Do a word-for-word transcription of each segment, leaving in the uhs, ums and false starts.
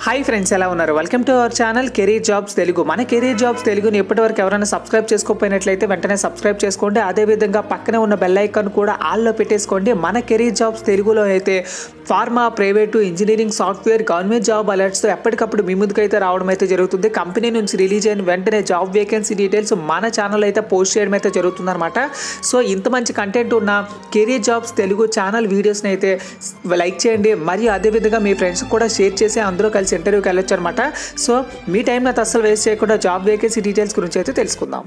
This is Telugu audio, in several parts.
హాయ్ ఫ్రెండ్స్, ఎలా ఉన్నారు? Welcome to our channel Career Jobs Telugu. మన కెరీర్ జాబ్స్ తెలుగుని ఇప్పటివరకు ఎవరైనా సబ్స్క్రైబ్ చేసుకోకపోయినట్లయితే వెంటనే సబ్స్క్రైబ్ చేసుకోండి. అదేవిధంగా పక్కనే ఉన్న బెల్ ఐకాన్ కూడా ఆల్లో పెట్టేసుకోండి. మన కెరీర్ జాబ్స్ తెలుగులో అయితే pharma, private, engineering, software, government job అలర్ట్స్తో ఎప్పటికప్పుడు మీ ముందుకైతే రావడం అయితే జరుగుతుంది. కంపెనీ నుంచి రిలీజ్ అయిన వెంటనే జాబ్ వేకెన్సీ డీటెయిల్స్ మన ఛానల్ అయితే పోస్ట్ చేయడం అయితే జరుగుతుందన్నమాట. సో ఇంత మంచి కంటెంట్ ఉన్న కెరీర్ జాబ్స్ తెలుగు ఛానల్ వీడియోస్ని అయితే లైక్ చేయండి. మరియు అదేవిధంగా మీ ఫ్రెండ్స్ కూడా షేర్ చేసి అందరూ కలిసి ఇంటర్వ్యూకి వెళ్ళొచ్చు అనమాట. సో మీ టైం అయితే అస్సలు వేస్ట్ చేయకుండా జాబ్ వేకెన్సీ డీటెయిల్స్ గురించి అయితే తెలుసుకుందాం.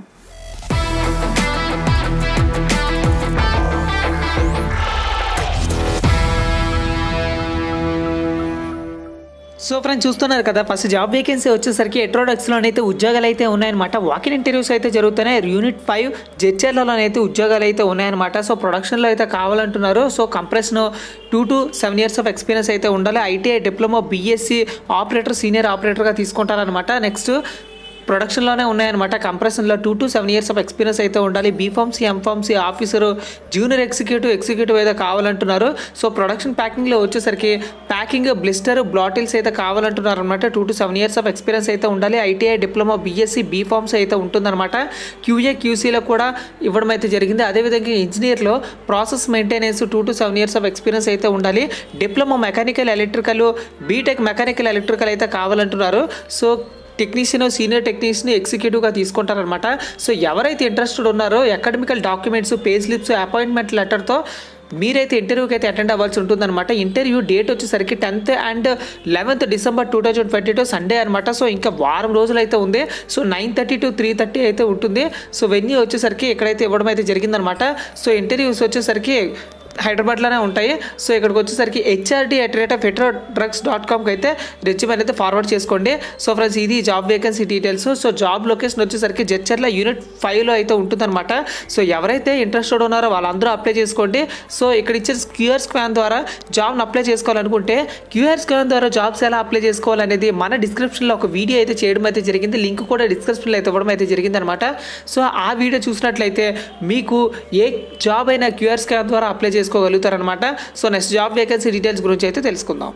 సో ఫ్రెండ్స్, చూస్తున్నారు కదా, ఫస్ట్ జాబ్ వేకెన్సీ వచ్చేసరికి ఎట్రోడక్స్లో అయితే ఉద్యోగాలు అయితే ఉన్నాయన్నమాట. వాకిన్ ఇంటర్వ్యూస్ అయితే జరుగుతున్నాయి. యూనిట్ ఫైవ్ జెడ్చర్లలో అయితే ఉద్యోగాలు అయితే ఉన్నాయన్నమాట. సో ప్రొడక్షన్లో అయితే కావాలంటున్నారు. So compression two to seven years of experience అయితే ఉండాలి. ITI, diploma, BSc operator, senior ఆపరేటర్గా తీసుకుంటారనమాట. నెక్స్ట్ ప్రొడక్షన్లోనే ఉన్నాయన్నమాట. కంప్రెషన్లో two to seven years of experience అయితే ఉండాలి. B pharmacy, M pharmacy officer, junior executive executive అయితే కావాలంటున్నారు. సో ప్రొడక్షన్ ప్యాకింగ్లో వచ్చేసరికి ప్యాకింగ్, బ్లిస్టర్, బ్లాటిల్స్ అయితే కావాలంటున్నారు అనమాట. Two to seven years of experience అయితే ఉండాలి. ఐటీఐ, డిప్లొమా, బీఎస్సీ, బీఫార్మసీ అయితే ఉంటుందన్నమాట. క్యూఏ, క్యూసీలో కూడా ఇవ్వడం అయితే జరిగింది. అదేవిధంగా ఇంజనీర్లో process maintenance two to seven years of experience అయితే ఉండాలి. Diploma mechanical electrical, B Tech mechanical electrical అయితే కావాలంటున్నారు. సో టెక్నీషియన్, సీనియర్ టెక్నీషియన్ ఎగ్జిక్యూటివ్గా తీసుకుంటారనమాట. సో ఎవరైతే ఇంట్రెస్టెడ్ ఉన్నారో academical documents, pay slips, appointment లెటర్తో మీరైతే ఇంటర్వ్యూకి అయితే అటెండ్ అవ్వాల్సి ఉంటుందన్నమాట. ఇంటర్వ్యూ డేట్ వచ్చేసరికి tenth and eleventh December two thousand twenty two Sunday అనమాట. సో ఇంకా వారం రోజులు అయితే ఉంది. So nine thirty to three thirty అయితే ఉంటుంది. సో వెన్యూ వచ్చేసరికి ఎక్కడైతే ఇవ్వడం అయితే జరిగిందనమాట. సో ఇంటర్వ్యూస్ వచ్చేసరికి హైదరాబాద్లోనే ఉంటాయి. సో ఇక్కడికి వచ్చేసరికి HRD at rate of Hetero drugs dot కామ్కి అయితే రెజ్యూమెన్ అయితే ఫార్వర్డ్ చేసుకోండి. సో ఫ్రెండ్స్, ఇది job vacancy details. So job location వచ్చేసరికి జడ్చర్ల యూనిట్ ఫైవ్లో అయితే ఉంటుందన్నమాట. సో ఎవరైతే ఇంట్రెస్టెడ్ ఉన్నారో వాళ్ళందరూ అప్లై చేసుకోండి. సో ఇక్కడ ఇచ్చిన క్యూఆర్ స్కాన్ ద్వారా జాబ్ని అప్లై చేసుకోవాలనుకుంటే క్యూఆర్ స్కాన్ ద్వారా జాబ్స్ ఎలా అప్లై చేసుకోవాలనేది మన డిస్క్రిప్షన్లో ఒక వీడియో అయితే చేయడం అయితే జరిగింది. లింక్ కూడా డిస్క్రిప్షన్లో అయితే ఇవ్వడం అయితే జరిగిందనమాట. సో ఆ వీడియో చూసినట్లయితే మీకు ఏ జాబ్ అయినా క్యూఆర్ స్కాన్ ద్వారా అప్లై చేసుకోగలుగుతారనమాట. So next job vacancy details గురించి అయితే తెలుసుకుందాం.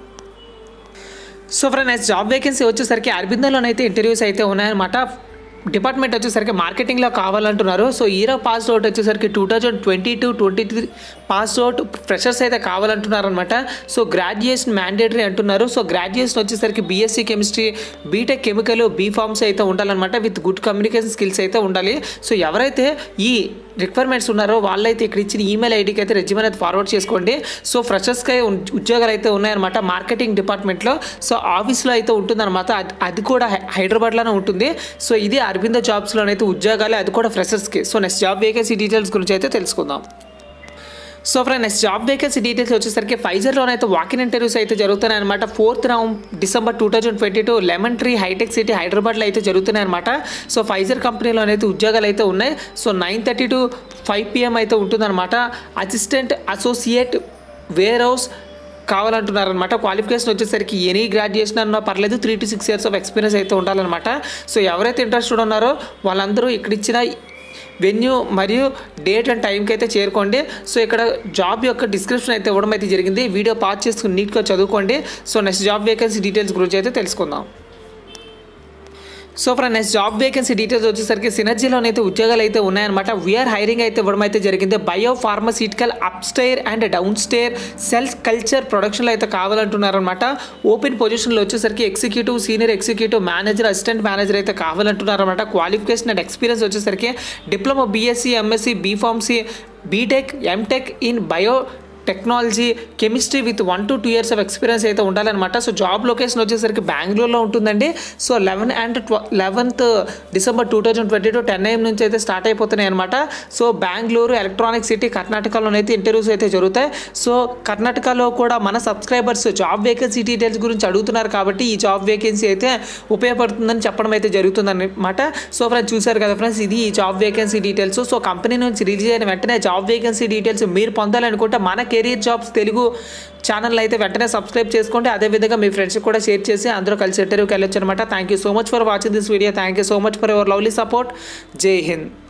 So friend, next job vacancy వచ్చేసరికి అరబిందోలోనైతే ఇంటర్వ్యూస్ అయితే ఉన్నాయన్నమాట. డిపార్ట్మెంట్ వచ్చేసరికి మార్కెటింగ్లో కావాలంటున్నారు. So year of pass out వచ్చేసరికి two thousand twenty two twenty three pass out freshers అయితే కావాలంటున్నారు అనమాట. సో గ్రాడ్యుయేషన్ మ్యాండేటరీ అంటున్నారు. సో గ్రాడ్యుయేషన్ వచ్చేసరికి BSc chemistry, B Tech chemical, B pharmacy అయితే ఉండాలన్నమాట. విత్ గుడ్ కమ్యూనికేషన్ స్కిల్స్ అయితే ఉండాలి. సో ఎవరైతే ఈ రిక్వైర్మెంట్స్ ఉన్నారో వాళ్ళైతే ఇక్కడ ఇచ్చిన ఈమెయిల్ ఐడికి అయితే రెజ్యూమెన్ అయితే ఫార్వర్డ్ చేసుకోండి. సో ఫ్రెషర్స్కి ఉద్యోగాలు అయితే ఉన్నాయన్నమాట మార్కెటింగ్ డిపార్ట్మెంట్లో. సో ఆఫీస్లో అయితే ఉంటుందన్నమాట. అది అది కూడా హైదరాబాద్లోనే ఉంటుంది. సో ఇది అరబిందో జాబ్స్లోనైతే ఉద్యోగాలు, అది కూడా ఫ్రెషర్స్కి. So next job vacancy details గురించి అయితే తెలుసుకుందాం. So friend, next job vacancy details వచ్చేసరికి ఫైజర్లోనైతే వాకిన్ ఇంటర్వ్యూస్ అయితే జరుగుతున్నాయి అనమాట. Fourth round December two thousand twenty two Lemon Tree Hitech City హైదరాబాద్లో అయితే జరుగుతున్నాయి అనమాట. సో ఫైజర్ కంపెనీలోనైతే ఉద్యోగాలు అయితే ఉన్నాయి. So nine thirty to five PM అయితే ఉంటుందన్నమాట. అసిస్టెంట్ అసోసియేట్ వేర్ హౌస్ కావాలంటున్నారనమాట. క్వాలిఫికేషన్ వచ్చేసరికి ఎనీ గ్రాడ్యుయేషన్ అన్నా పర్లేదు, three to six years of experience అయితే ఉండాలన్నమాట. సో ఎవరైతే ఇంట్రెస్టెడ్ ఉన్నారో వాళ్ళందరూ ఇక్కడ ఇచ్చిన వెన్యూ మరియు డేట్ అండ్ టైంకి అయితే చేరుకోండి. సో ఇక్కడ జాబ్ యొక్క డిస్క్రిప్షన్ అయితే ఇవ్వడం అయితే జరిగింది. వీడియో పాస్ చేసుకుని నీట్గా చదువుకోండి. So next job vacancy details గురించి అయితే తెలుసుకుందాం. So friend, next job vacancy details వచ్చేసరికి సినర్జీలోనైతే ఉద్యోగాలు అయితే ఉన్నాయన్నమాట. వీఆర్ హైరింగ్ అయితే ఇవ్వడం అయితే జరిగింది. Bio pharmaceutical up stair and down stair cell culture ప్రొడక్షన్లో అయితే కావాలంటున్నారనమాట. ఓపెన్ పొజిషన్లో వచ్చేసరికి executive, senior executive, manager, assistant manager అయితే కావాలంటున్నారనమాట. క్వాలిఫికేషన్ అండ్ ఎక్స్పీరియన్స్ వచ్చేసరికి diploma, BSc, MSc, B pharmacy, BTech, MTech in bio technology, chemistry with one to two years of experience అయితే ఉండాలన్నమాట. సో జాబ్ లొకేషన్ వచ్చేసరికి బెంగళూరులో ఉంటుందండి. So eleven and twelfth December two thousand twenty two ten AM నుంచి అయితే స్టార్ట్ అయిపోతున్నాయి అనమాట. సో బెంగళూరు ఎలక్ట్రానిక్ సిటీ కర్ణాటకలోనైతే ఇంటర్వ్యూస్ అయితే జరుగుతాయి. సో కర్ణాటకలో కూడా మన సబ్స్క్రైబర్స్ జాబ్ వేకెన్సీ డీటెయిల్స్ గురించి అడుగుతున్నారు కాబట్టి ఈ జాబ్ వేకెన్సీ అయితే ఉపయోగపడుతుందని చెప్పడం అయితే జరుగుతుందన్నమాట. సో ఫ్రెండ్స్, చూసారు కదా ఫ్రెండ్స్, ఇది ఈ job vacancy details. So company నుంచి రిలీజ్ అయిన వెంటనే జాబ్ వేకెన్సీ డీటెయిల్స్ మీరు పొందాలనుకుంటే మన కెరీర్ జాబ్స్ తెలుగు ఛానల్ అయితే వెంటనే సబ్స్క్రైబ్ చేసుకోండి. అదేవిధంగా మీ ఫ్రెండ్స్కి కూడా షేర్ చేసి అందరూ కలిసి ఇంటర్వ్యూకి వెళ్ళొచ్చు అనమాట. Thank you so much for watching this video. Thank you so much for your lovely support. జై హింద్.